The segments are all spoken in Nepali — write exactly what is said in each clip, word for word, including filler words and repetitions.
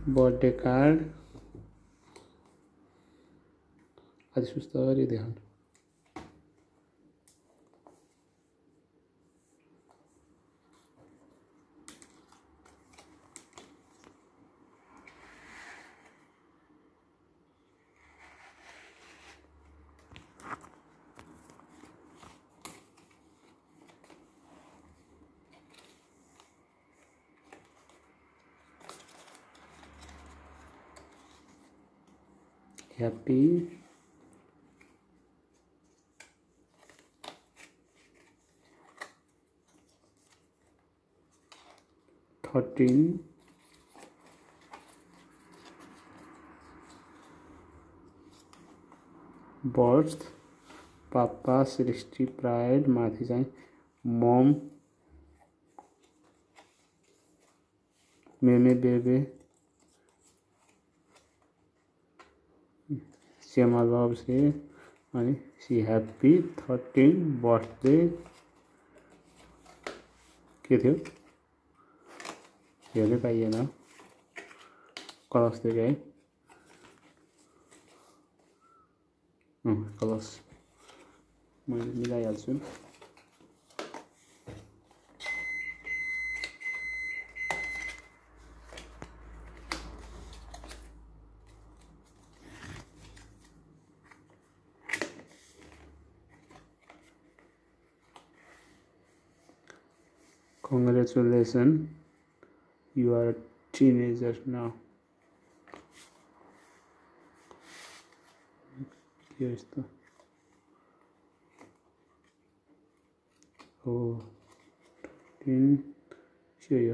बर्थडे कार्ड अझै सुस्तरी देखाउनु happy thirteen birth papa sixty pride माथि चाहिँ mom मेमे बेबे Chema loves you अनि she happy thirteen birthday के थियो हेर्नै पाइएन कलश थियो है अँ कलश मैले मिलाइहाल्छु Congratulations, you are a teenager now. Here's the oh, in here.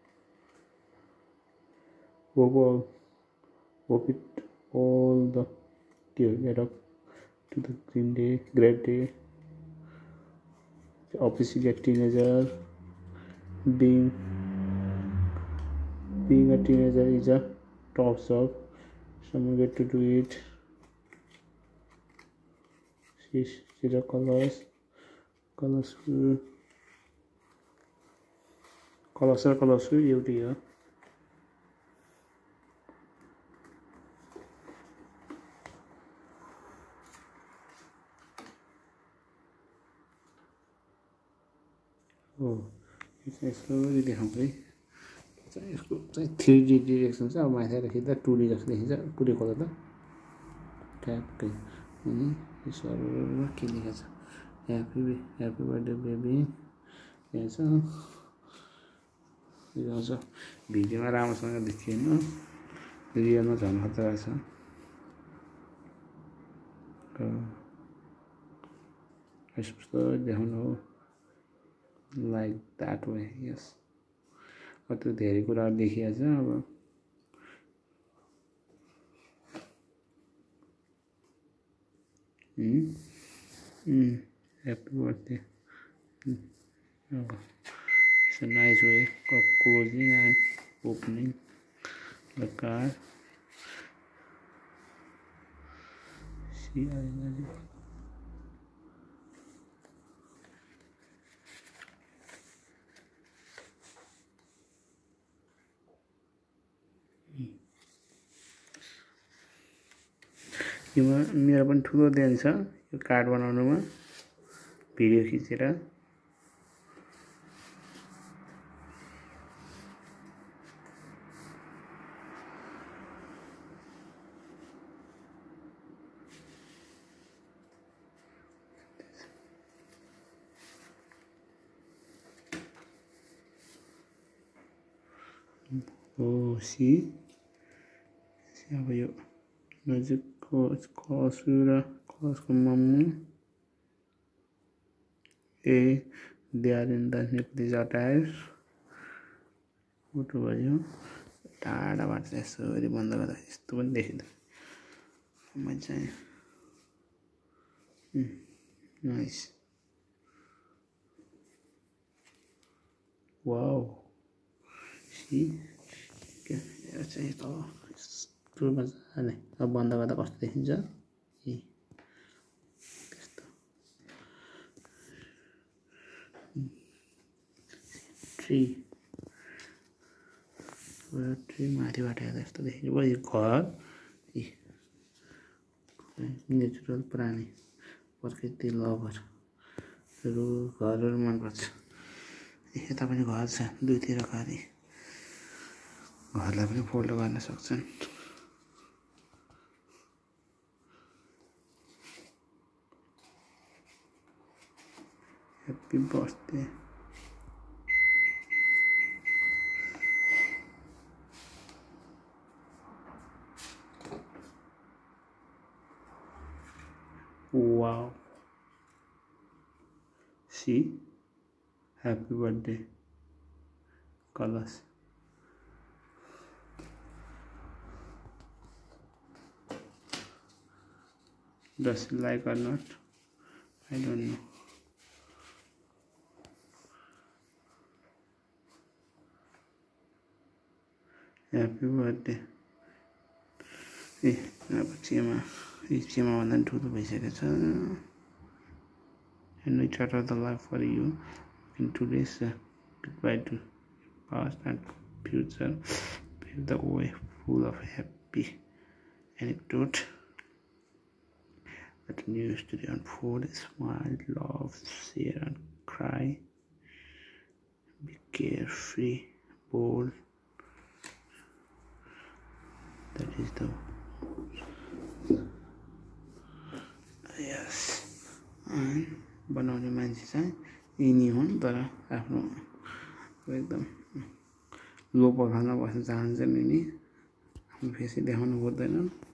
Hope all, hope it all the get up to the green day, great day. Obviously, a teenager. Being being a teenager is a top job. Someone get to do it. She's she's a colors, colors, colors, colors. You dear. Oh. यसो देखाउँछ है यसको चाहिँ थ्री डी डिरेक्सन चाहिँ अब माथि खिच्दा टू डी जस्तो देखिन्छ पुरै कलर त ट्याक्कै अनि यसो के लेखेको छ ह्याप्पी ह्याप्पी बर्थडे बेबी यहाँ छ यो आउँछ भिडियोमा राम्रोसँग देखिएन रियलमा झन् खतरा छ यस्तो देखाउनु हो like that way yes अब त्यो धेरै कुराहरु देखिहाल्छ अब hmm hmm happy birthday oh it's a nice way of closing and opening the card see I यो मेरो पनि ठुलो देन छ यो कार्ड बनाउनुमा भिडियो खिचेर ओ सी अब यो नजिकको कलसु र कलसको मम्मी ए they are in the Nepali attire photo भयो टाढाबाट चाहिँ यसरी बन्द गर्दा यस्तो पनि देखिँदैन मजा आयो नाइस वाउ सी के यो चाहिँ त यस्तो मजाले अब बन्द गर्दा कस्तो देखिन्छ ए त्यस्तो ट्री पोएट्री माथिबाट हेर्दा यस्तो देखिन्छ भयो यो घर यी नेचुरल प्राणी प्रकृति लभरहरू घरहरू मनपर्छ यता पनि घर छ दुईतिर घरै घरलाई पनि फोल्ड गर्न सक्छन् happy birthday Wow. See? Happy birthday, Kalash. Does he like or not? I don't know. Happy birthday. ए अब Chema. Chema भन्दा ठुलो भइसकेको छ and we charter the life for you in today's uh, goodbye to past and future pave the way full of happy anecdote let a new story unfold smile love share and cry be carefree bold that is the yes बनाउने मान्छे चाहिँ यिनी हुन् तर आफ्नो एकदम लो प्रोफाइलमा बस्न चाहन्छन् यिनी आफ्नो फेसै देखाउनु खोज्दैनन्